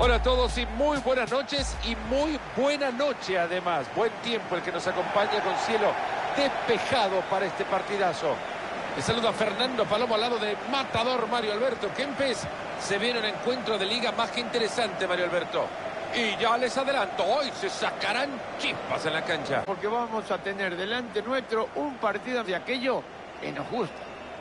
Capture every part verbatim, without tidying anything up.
Hola a todos y muy buenas noches y muy buena noche además. Buen tiempo el que nos acompaña con cielo despejado para este partidazo. Le saluda Fernando Palomo al lado de Matador Mario Alberto Kempes. Se viene un encuentro de liga más que interesante, Mario Alberto. Y ya les adelanto, hoy se sacarán chispas en la cancha. Porque vamos a tener delante nuestro un partido de aquello que nos gusta.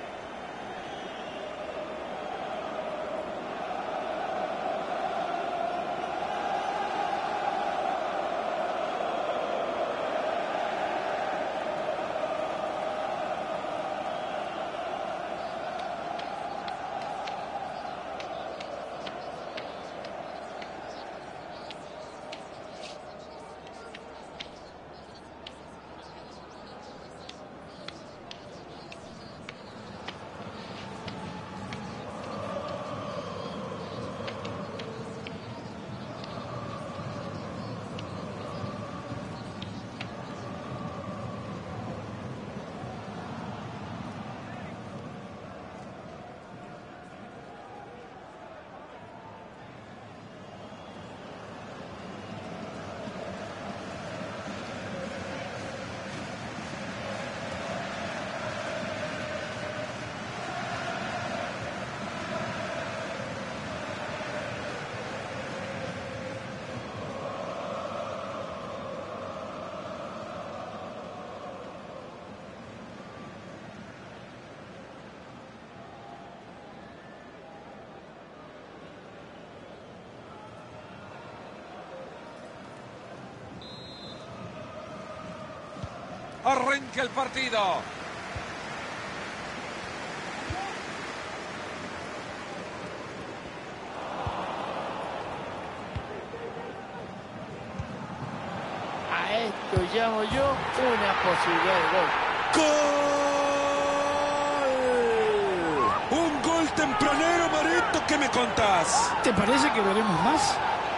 Arranca el partido. A esto llamo yo una posibilidad de ¡Gol! Un gol tempranero, Marito, ¿qué me contás? ¿Te parece que veremos más?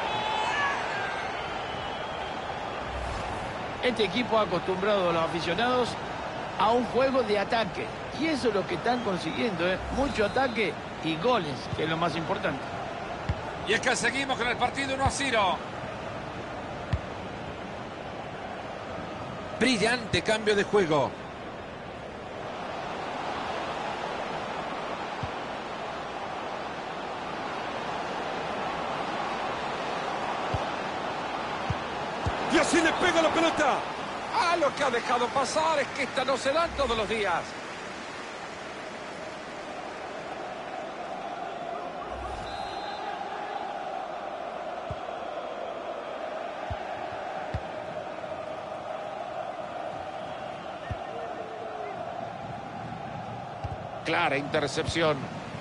Este equipo ha acostumbrado a los aficionados a un juego de ataque. Y eso es lo que están consiguiendo, ¿eh? Mucho ataque y goles, que es lo más importante. Y es que seguimos con el partido uno a cero. Brillante cambio de juego. Y así le pega la pelota. Ah, lo que ha dejado pasar es que esta no se dan todos los días. Clara intercepción.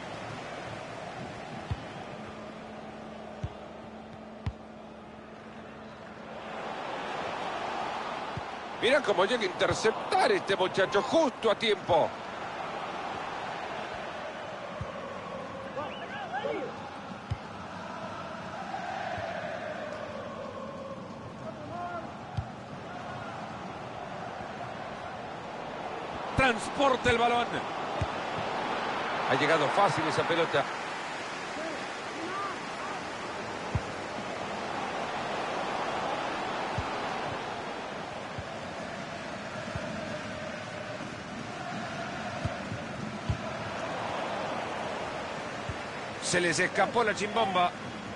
Mira cómo llega a interceptar este muchacho justo a tiempo. Transporta el balón. Ha llegado fácil esa pelota. Se les escapó la chimbomba.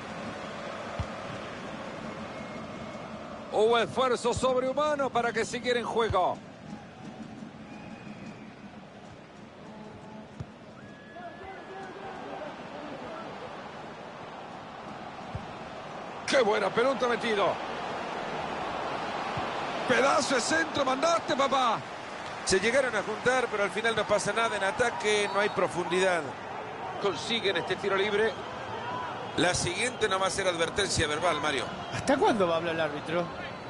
Hubo esfuerzo sobrehumano para que siguiera en juego. ¡Qué buena pelota metido! Pedazo de centro mandaste, papá. Se llegaron a juntar, pero al final no pasa nada en ataque, no hay profundidad. Consiguen este tiro libre. La siguiente no va a ser advertencia verbal, Mario. ¿Hasta cuándo va a hablar el árbitro?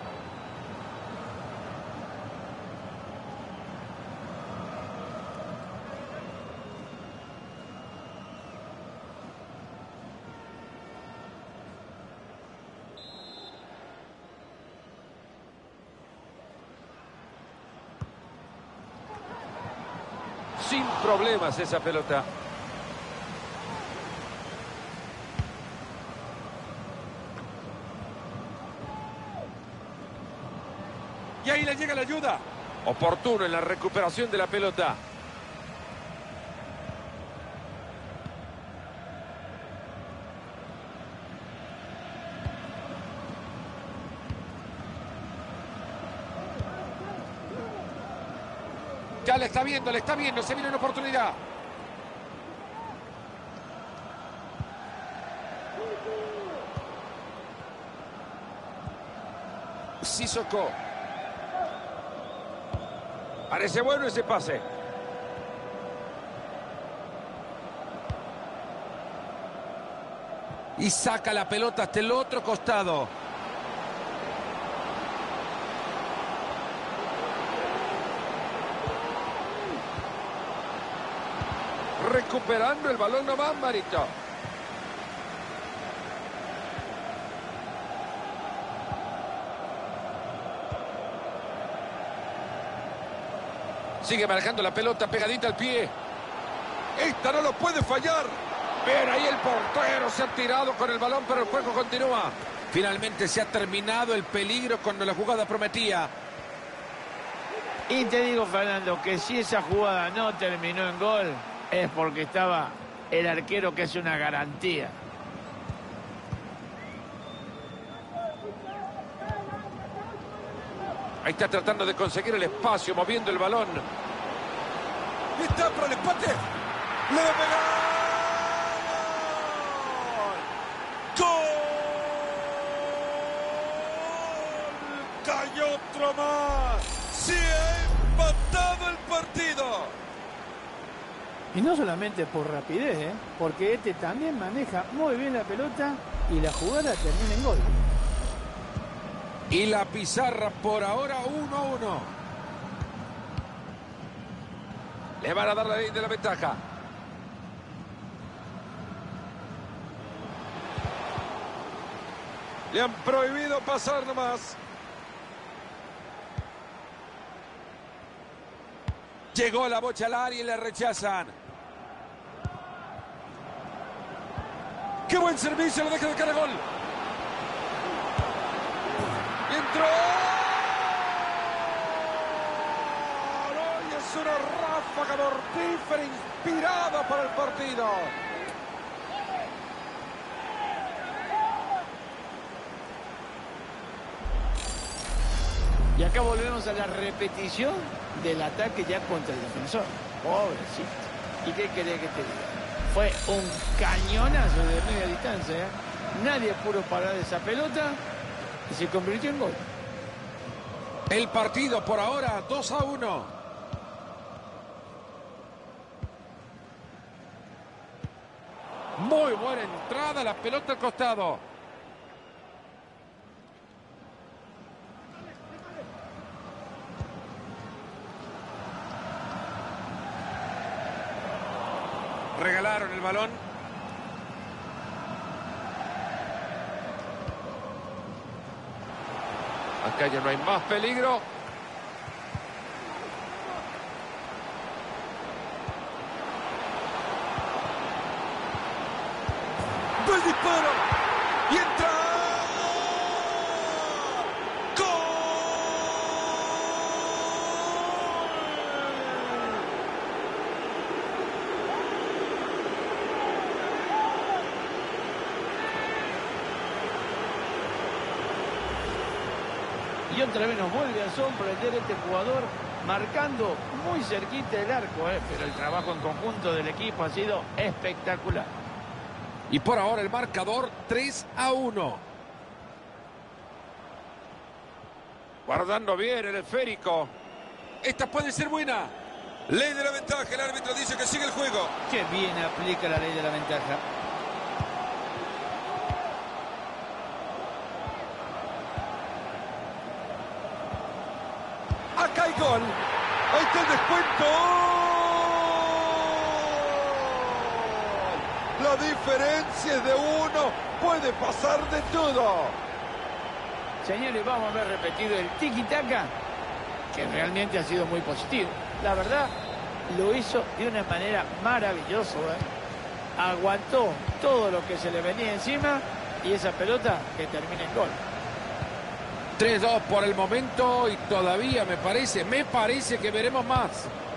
Sin problemas esa pelota. llega la ayuda. Oportuno en la recuperación de la pelota. Ya le está viendo, le está viendo, se viene una oportunidad. Sissoko. Parece bueno ese pase. Y saca la pelota hasta el otro costado. Recuperando el balón nomás, Marito. Sigue manejando la pelota pegadita al pie. Esta no lo puede fallar. Bien, ahí el portero se ha tirado con el balón, pero el juego continúa. Finalmente se ha terminado el peligro cuando la jugada prometía. Y te digo, Fernando, que si esa jugada no terminó en gol, es porque estaba el arquero, que es una garantía. Ahí está tratando de conseguir el espacio, moviendo el balón. Está para el empate. ¡Le va a pegar! ¡Gol! ¡Cayó otro más! ¡Se ha empatado el partido! Y no solamente por rapidez, ¿eh? Porque este también maneja muy bien la pelota y la jugada termina en gol. Y la pizarra por ahora uno a uno. Le van a dar la ley de la ventaja. Le han prohibido pasar nomás. Llegó la bocha al área y le rechazan. ¡Qué buen servicio! Lo deja de cara gol. Y entró. ¡Ay, es una ráfaga mortífera inspirada para el partido! Y acá volvemos a la repetición del ataque ya contra el defensor. Pobrecito. ¿Y qué querés que te diga? Fue un cañonazo de media distancia, ¿eh? Nadie pudo parar esa pelota y se convirtió en gol. El partido por ahora dos a uno. Muy buena entrada, la pelota al costado. Regalaron el balón. Acá ya no hay más peligro. ¡Buen disparo! ¡Y entra! ¡Gol! Y otra vez nos vuelve a sorprender este jugador, marcando muy cerquita el arco, ¿eh? Pero el trabajo en conjunto del equipo ha sido espectacular. Y por ahora el marcador tres a uno. Guardando bien el esférico. Esta puede ser buena. Ley de la ventaja. El árbitro dice que sigue el juego. Qué bien aplica la ley de la ventaja. Acá hay gol. Ahí está el descuento. La diferencia es de uno. Puede pasar de todo. Señores, vamos a ver repetido el tiki-taka, que realmente ha sido muy positivo. La verdad, lo hizo de una manera maravillosa, ¿eh? Aguantó todo lo que se le venía encima y esa pelota que termina en gol. tres dos por el momento y todavía me parece, me parece que veremos más.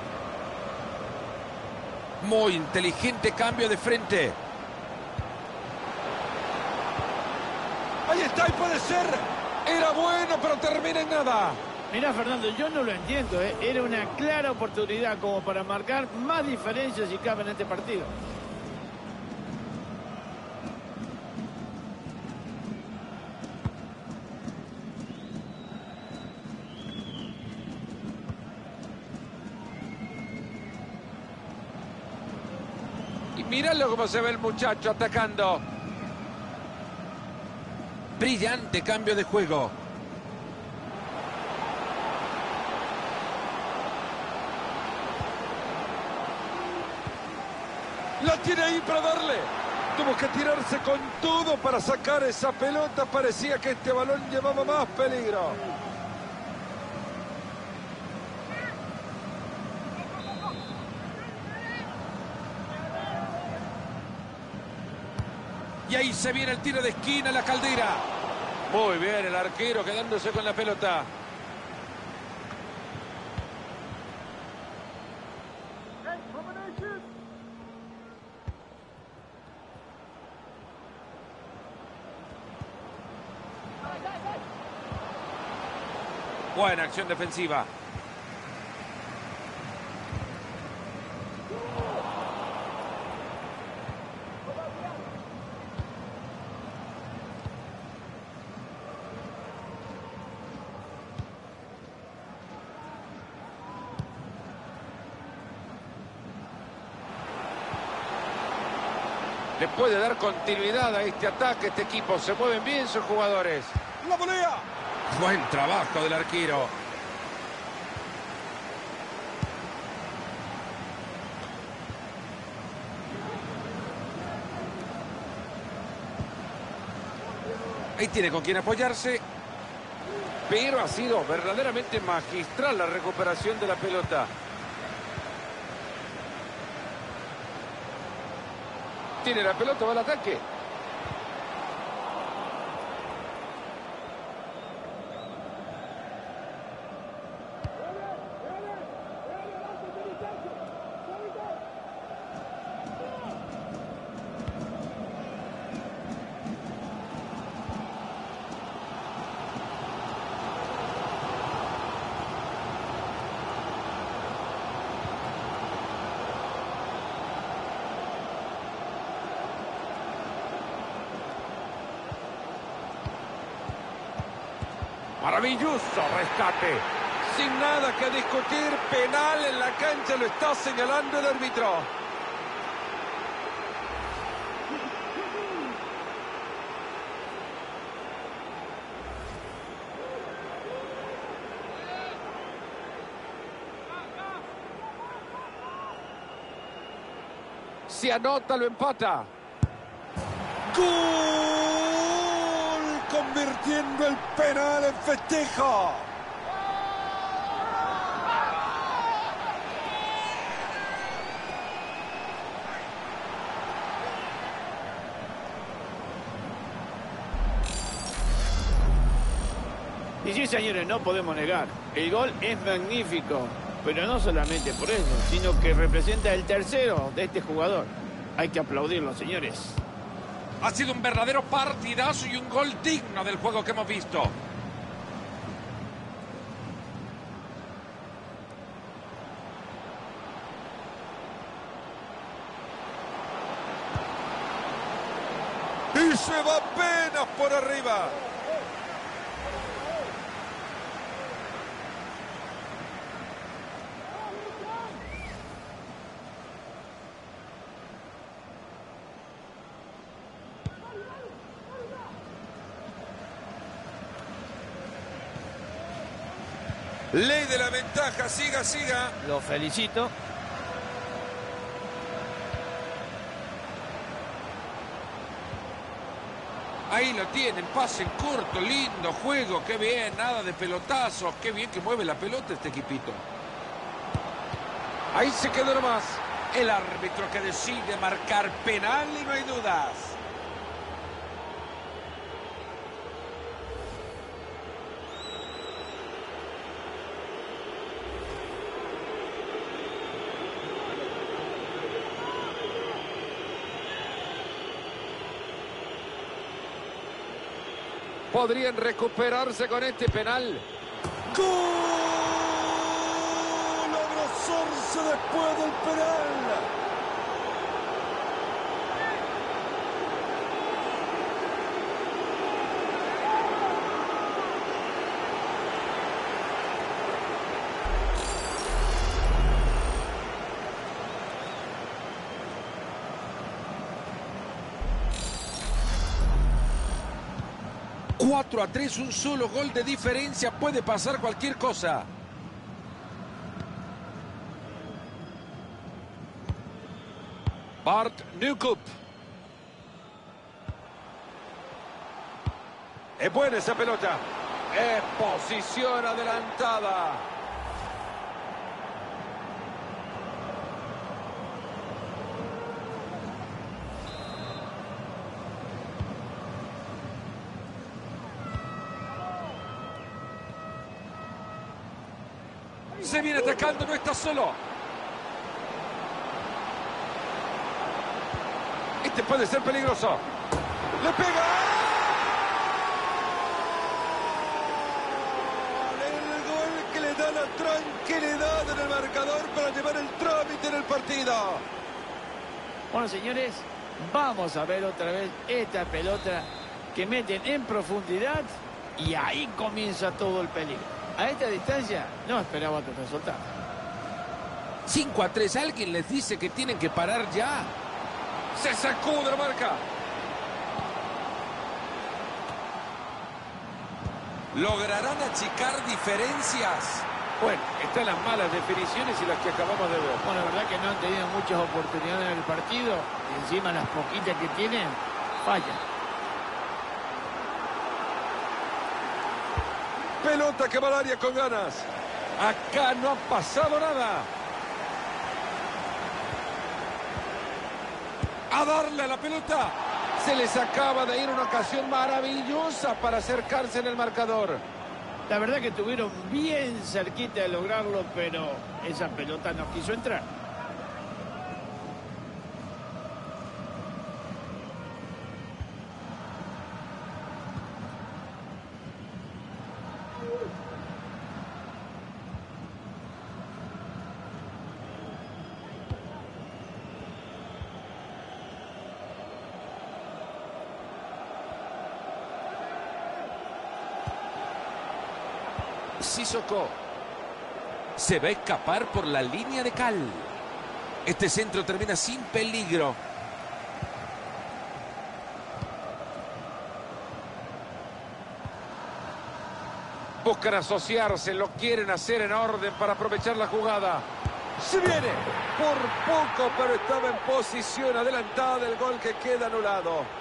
Muy inteligente cambio de frente. Ahí está, y puede ser. Era bueno, pero termina en nada. Mirá, Fernando, yo no lo entiendo, ¿eh? Era una clara oportunidad como para marcar más diferencias si cabe en este partido. Y míralo cómo se ve el muchacho atacando. Brillante cambio de juego. La tiene ahí para darle. Tuvo que tirarse con todo para sacar esa pelota. Parecía que este balón llevaba más peligro. Y ahí se viene el tiro de esquina, la Caldera. Muy bien el arquero quedándose con la pelota. Buena acción defensiva. Le puede dar continuidad a este ataque, este equipo. Se mueven bien sus jugadores. ¡La volea! Buen trabajo del arquero. Ahí tiene con quién apoyarse. Pero ha sido verdaderamente magistral la recuperación de la pelota. Tiene la pelota, va al ataque. Maravilloso rescate. Sin nada que discutir, penal en la cancha, lo está señalando el árbitro. Si anota, lo empata. ¡Gol! Convirtiendo el penal en festejo. Y sí, señores, no podemos negar. El gol es magnífico, pero no solamente por eso, sino que representa el tercero de este jugador. Hay que aplaudirlo, señores. Ha sido un verdadero partidazo y un gol digno del juego que hemos visto. Y se va apenas por arriba. Ley de la ventaja, siga, siga. Lo felicito. Ahí lo tienen, pase en corto, lindo juego, qué bien, nada de pelotazos, qué bien que mueve la pelota este equipito. Ahí se quedó nomás. El árbitro que decide marcar penal y no hay dudas. Podrían recuperarse con este penal. ¡Gol! Abrazarse después del penal. cuatro a tres, un solo gol de diferencia. Puede pasar cualquier cosa. Bart Newcup. Es buena esa pelota. Es posición adelantada. Se viene atacando, no está solo. Este puede ser peligroso. ¡Le pega! El gol que le da la tranquilidad en el marcador para llevar el trámite en el partido. Bueno, señores, vamos a ver otra vez esta pelota que meten en profundidad y ahí comienza todo el peligro. A esta distancia no esperaba otro resultado. cinco a tres. ¿Alguien les dice que tienen que parar ya? Se sacude la marca. ¿Lograrán achicar diferencias? Bueno, están las malas definiciones y las que acabamos de ver. Bueno, la verdad que no han tenido muchas oportunidades en el partido. Y encima las poquitas que tienen, fallan. Pelota que va al área con ganas. Acá no ha pasado nada. A darle a la pelota. Se les acaba de ir una ocasión maravillosa para acercarse en el marcador. La verdad que estuvieron bien cerquita de lograrlo, pero esa pelota no quiso entrar. Sissoko se va a escapar por la línea de cal. Este centro termina sin peligro. Buscan asociarse, lo quieren hacer en orden para aprovechar la jugada. Se viene por poco, pero estaba en posición adelantada del gol que queda anulado.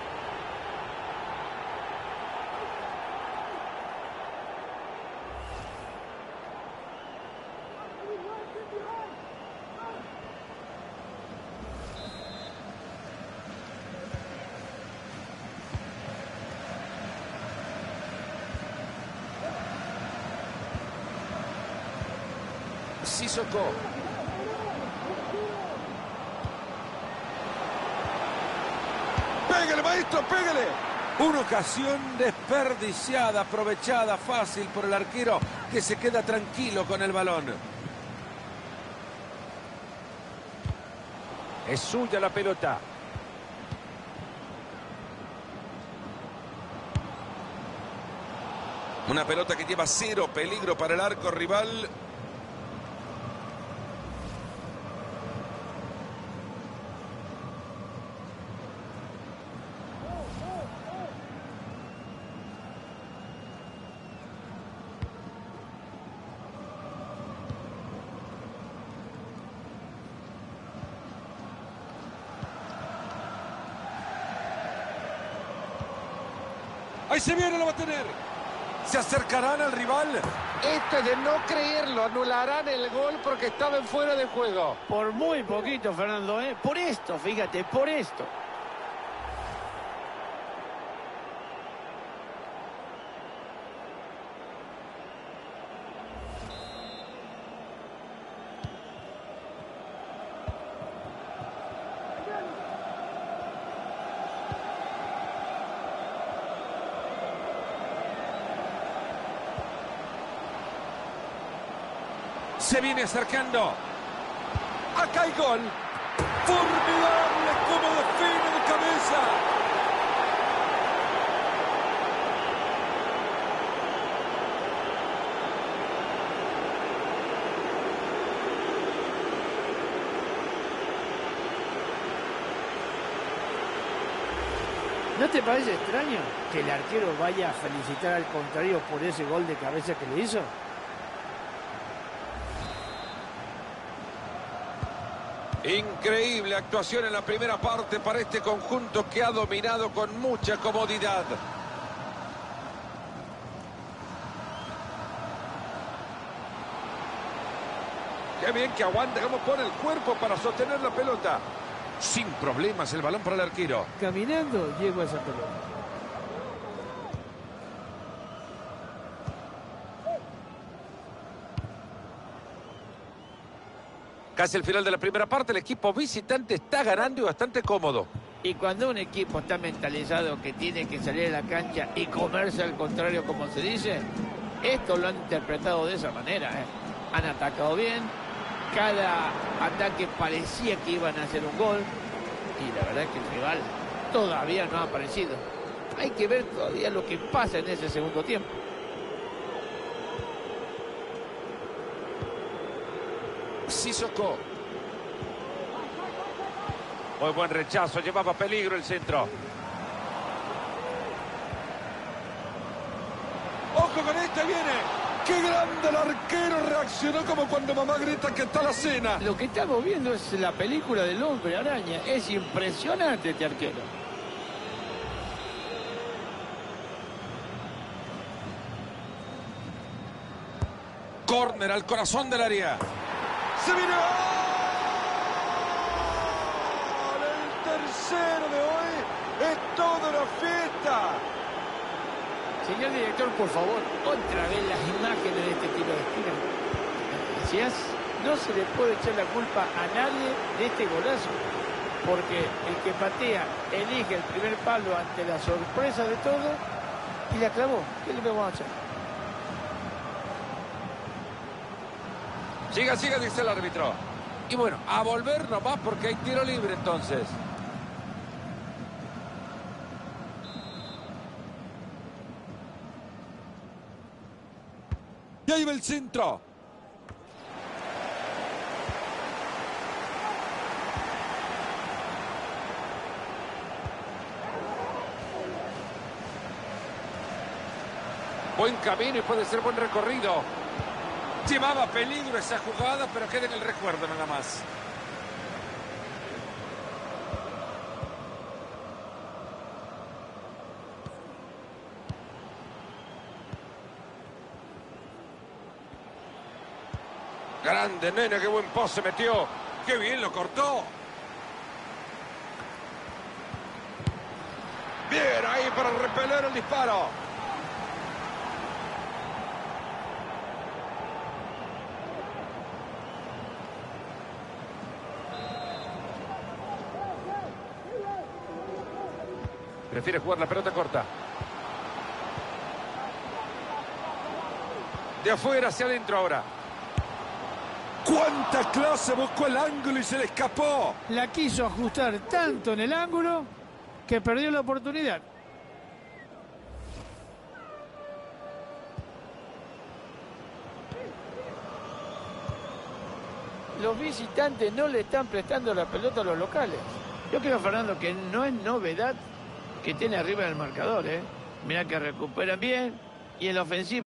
Sissoko. ¡Pégale, maestro, pégale! Una ocasión desperdiciada, aprovechada fácil por el arquero que se queda tranquilo con el balón. Es suya la pelota. Una pelota que lleva cero peligro para el arco rival. Ahí se viene, lo va a tener. ¿Se acercarán al rival? Esto es de no creerlo. Anularán el gol porque estaba en fuera de juego. Por muy poquito, Fernando, ¿eh? Por esto, fíjate, por esto. Se viene acercando. Acá hay gol. Formidable como define de cabeza. ¿No te parece extraño que el arquero vaya a felicitar al contrario por ese gol de cabeza que le hizo? Increíble actuación en la primera parte para este conjunto que ha dominado con mucha comodidad. Qué bien que aguanta, cómo pone el cuerpo para sostener la pelota. Sin problemas el balón para el arquero. Caminando llegó a esa pelota. Casi el final de la primera parte, el equipo visitante está ganando y bastante cómodo. Y cuando un equipo está mentalizado que tiene que salir a la cancha y comerse al contrario, como se dice, esto lo han interpretado de esa manera, ¿eh? Han atacado bien, cada ataque parecía que iban a hacer un gol y la verdad es que el rival todavía no ha aparecido. Hay que ver todavía lo que pasa en ese segundo tiempo. Sissoko. Muy buen rechazo, llevaba peligro el centro. Ojo con este, viene. ¡Qué grande el arquero! Reaccionó como cuando mamá grita que está la cena. Lo que estamos viendo es la película del hombre araña. Es impresionante este arquero. Córner al corazón del área. ¡Se viene gol! El tercero de hoy es toda una fiesta. Señor director, por favor, otra vez las imágenes de este tiro de esquina. Gracias. No se le puede echar la culpa a nadie de este golazo, porque el que patea elige el primer palo ante la sorpresa de todo y la clavó. ¿Qué le vamos a hacer? Siga, siga, dice el árbitro. Y bueno, a volver nomás porque hay tiro libre entonces. Y ahí va el centro. Buen camino y puede ser buen recorrido. Llevaba peligro esa jugada, pero queda en el recuerdo nada más. Grande, nene, qué buen pase metió. Qué bien lo cortó. Bien, ahí para repeler el disparo. Prefiere jugar la pelota corta. De afuera hacia adentro ahora. ¡Cuánta clase! Buscó el ángulo y se le escapó. La quiso ajustar tanto en el ángulo que perdió la oportunidad. Los visitantes no le están prestando la pelota a los locales. Yo creo, Fernando, que no es novedad que tiene arriba el marcador, ¿eh? Mirá que recuperan bien y en la ofensiva